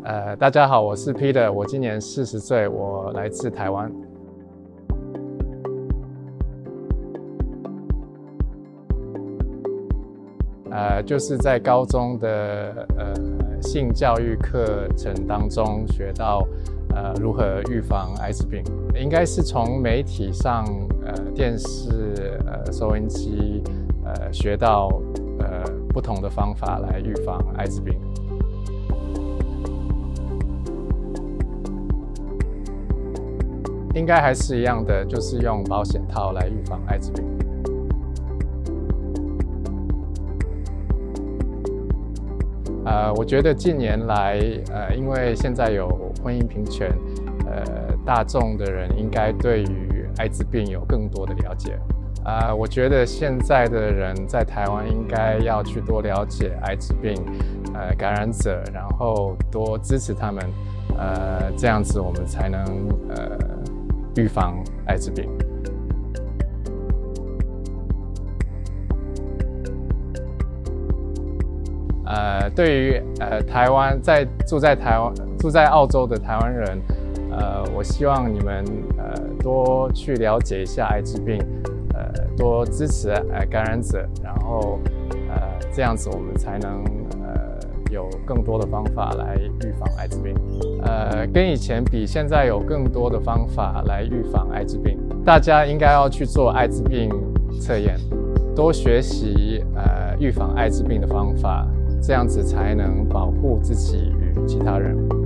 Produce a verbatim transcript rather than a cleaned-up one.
呃，大家好，我是 Peter， 我今年四十岁，我来自台湾。呃，就是在高中的呃性教育课程当中学到呃如何预防艾滋病，应该是从媒体上、呃电视、呃收音机呃学到呃不同的方法来预防艾滋病。应该还是一样的，就是用保险套来预防艾滋病。呃，我觉得近年来，呃，因为现在有婚姻平权，呃，大众的人应该对于艾滋病有更多的了解。啊、呃，我觉得现在的人在台湾应该要去多了解艾滋病，呃，感染者，然后多支持他们，呃，这样子我们才能呃预防艾滋病。呃，对于呃台湾在住在台湾住在澳洲的台湾人，呃，我希望你们呃多去了解一下艾滋病，呃，多支持呃感染者，然后呃这样子我们才能呃有更多的方法来预防艾滋病。呃，跟以前比，现在有更多的方法来预防艾滋病，大家应该要去做艾滋病测验，多学习呃预防艾滋病的方法。这样子才能保护自己与其他人。